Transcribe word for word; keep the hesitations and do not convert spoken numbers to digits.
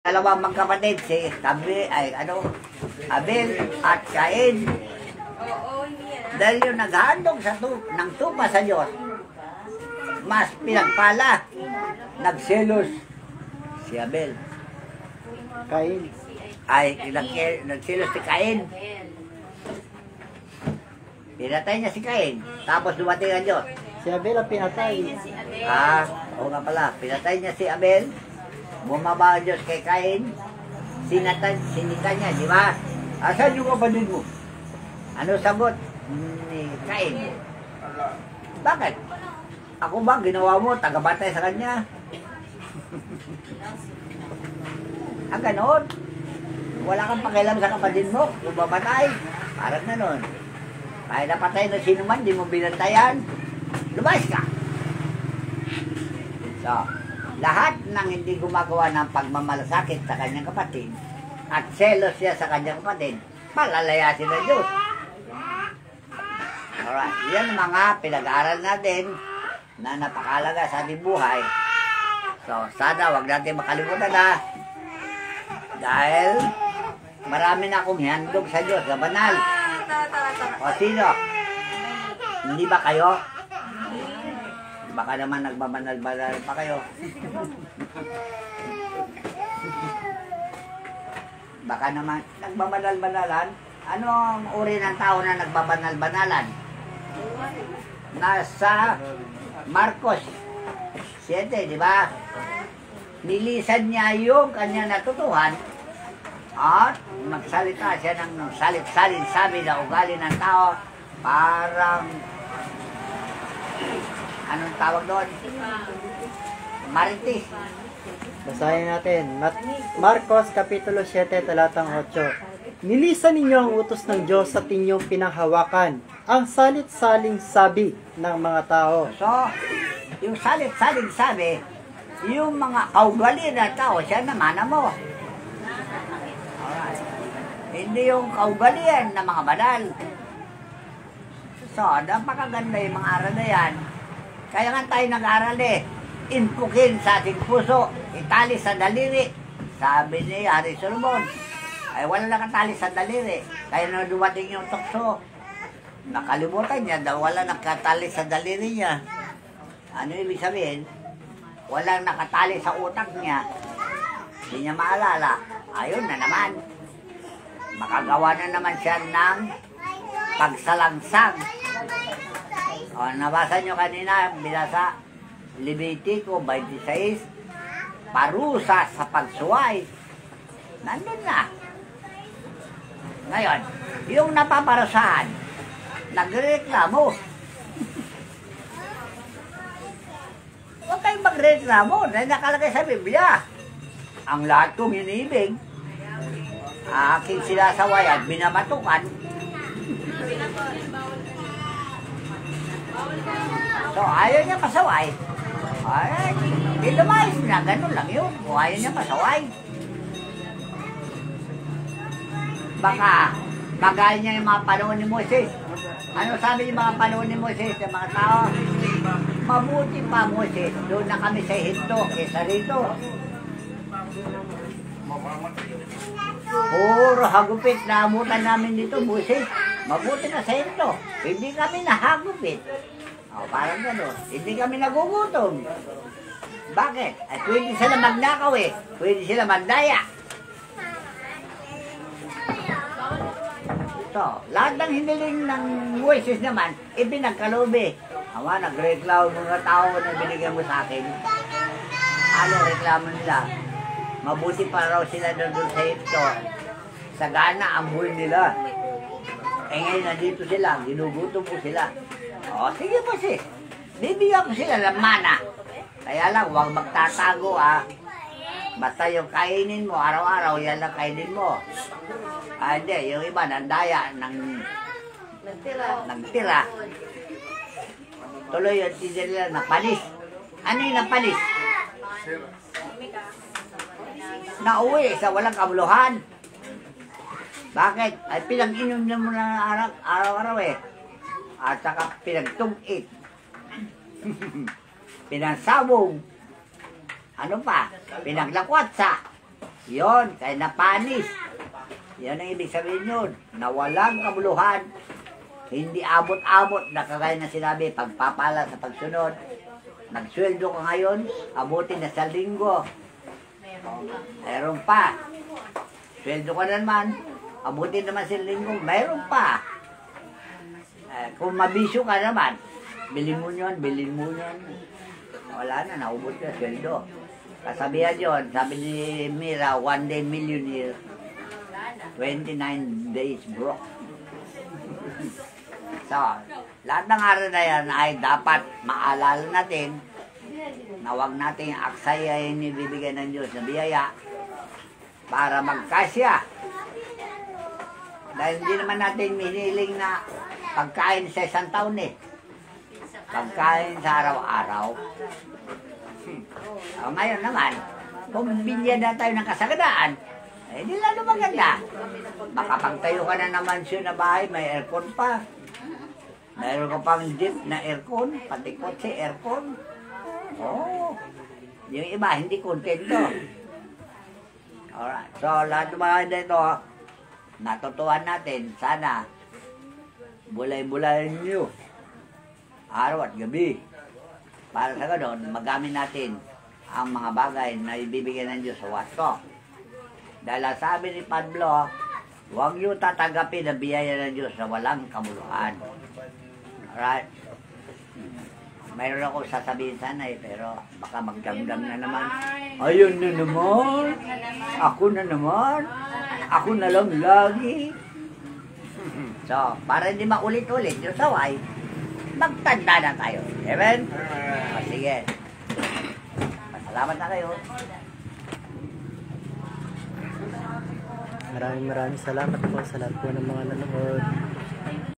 Dalawang magkapatid, si Tabi, ay ano, Abel at Cain. Dahil yung naghandog sa tu ng tupa sa Diyos, mas pinagpala, nagselos si Abel. Cain. Ay, nagselos si Cain. Pinatay niya si Cain, tapos dumating ang Diyos. Si Abel ang pinatay. Ah, oo nga pala, pinatay niya si Abel. Bumaba ang Diyos kay Cain, sinatan, sinika niya, di ba? Asan yung kapatid mo? Ano sagot ni Cain? Bakit? Ako ba, ginawa mo, tagabantay sa kanya? Ah, ganon. Wala kang pakialam sa kapatid mo, kung babatay. Parang ganon. Kaya napatay na sino man, di mo binantayan. Lumayas ka! So, lahat ng hindi gumagawa ng pagmamalasakit sa kanyang kapatid at selos siya sa kanyang kapatid, palalayasin ng Diyos. Alright, yan mga pinag-aaral natin na napakalaga sa ating buhay. So, sana wag natin makalimutan na dahil marami na akong handog sa Diyos, sa banal. O sino? Hindi ba kayo? Baka naman nagbabanal-banal pa kayo. Baka naman nagbabanal-banalan. Ano ang uri ng tao na nagbabanal-banalan? Nasa Marcos seven, di ba? Nilisan niya yung kanyang natutuhan at magsalita siya ng salit-salin sabi na ugali ng tao parang anong tawag doon? Marites. Basahin natin. Marcos Kapitulo seven, talatang eight. Nilisan ninyo ang utos ng Diyos sa inyong pinanghawakan, ang salit-saling sabi ng mga tao. So, yung salit-saling sabi, yung mga kaugali na tao, siya naman mo. Alright. Hindi yung kaugalian na mga banal. So, napakaganda yung mga aral na yan. Kaya nga tayo nag-aral eh, inpukin sa ating puso, itali sa daliri. Sabi ni Hari Solomon, ay wala nakatali sa daliri. Kaya na dumating yung tukso, nakalimutan niya, daw wala nakatali sa daliri niya. Ano ibig sabihin? Walang nakatali sa utak niya. Hindi niya maalala. Ayun na naman. Makagawa na naman siya ng pagsalangsang. O, nabasa nyo kanina, binasa, Levitico twenty-six, parusa sa pagsuway. Nandun na. Ngayon, yung napaparusahan, nagreklamo. Huwag kayong magreklamo dahil nakalagay sa Biblia. Ang lahat kong inibig, aking sinasaway at binabatukan. So, ayaw niya pasaway. Ay, di lumayas na. Ganun lang yun. Kung ayaw niya pasaway. Baka, bagay niya yung mga panahon ni Moses. Ano sabi yung mga panahon ni Moses sa mga tao? Mabuti pa, Moses. Doon na kami sa Hinto, kesa rito. Puro hagupit na amutan namin dito, Moses. Mabuti na sa Hinto. Hindi kami nahagupit. O, parang gano'n. Hindi kami nagugutom. Bakit? Ay, pwede sila magnakaw eh. Pwede sila magdaya. So, lahat ng hiniling ng Moises naman, ipinagkaloob eh. Awa, nagreklamo mga tao na binigyan mo sa akin. Ano reklamo nila? Mabuti pa raw sila doon sa ito. Sagana ang buhay nila. Eh ngayon, nandito sila. Ginugutom ko sila. O, sige po sis. Bibigyan ko sila ng mana. Kaya lang, huwag magtatago ah. Basta yung kainin mo, araw-araw, yan lang kainin mo. Ah, hindi, yung iba, nandaya, nang nagtira. Tuloy yung tizir nila, napalis. Ano yung napalis? Nauwi sa walang kabuluhan. Bakit? Ay pinag-inom na mo na araw-araw eh. At saka pinagtug-it. Pinagsabog. Ano pa? Pinaglakwatsa. Yon, kaya napanis. Yan ang ibig sabihin yun, na walang kabuluhan, hindi abot-abot na kagaya na sinabi, pagpapala sa pagsunod. Nagsweldo ka ngayon, abutin na sa linggo. Mayroon pa. Sweldo ka naman, abutin naman sa linggo, mayroon pa. Eh, kung mabisyo ka naman, bilhin mo yun, bilhin mo yun. Wala na, naubot na sweldo. Kasabihan yun, sabi ni Mira, one day millionaire, twenty-nine days broke. So, lahat ng araw na yan ay dapat maalala natin na huwag natin aksayahin ibibigay ng Diyos na biyaya para magkasya. Dahil hindi naman natin miniling na pagkain sa isang taon eh. Pagkain sa araw-araw. O ngayon naman, kung binyan na tayo ng kasagadaan, eh di lalo maganda. Makapagtayo ka na naman siya na bahay, may aircon pa. Mayroon ka pang jeep na aircon, pati kotse aircon. Oo. Yung iba, hindi kontento. Alright. So, lahat ng mga dito, natutuhan natin, sana, bulay-bulayin nyo. Araw at gabi. Para sa ganoon, magamit natin ang mga bagay na ibibigay ng Diyos sa wasto. Dahil sabi ni Pablo, huwag niyo tatanggapin ang biyaya ng Diyos na walang kamuluhan. Alright? Mayroon ako sasabihin sana eh, pero baka magdamdam na naman. Ayun na naman. Ako na naman. Ako na lang lagi. So, para hindi maulit-ulit yung saway, magtanda na tayo. Amen? O, sige. Salamat na kayo. Maraming maraming salamat po sa lahat po ng mga nanonood.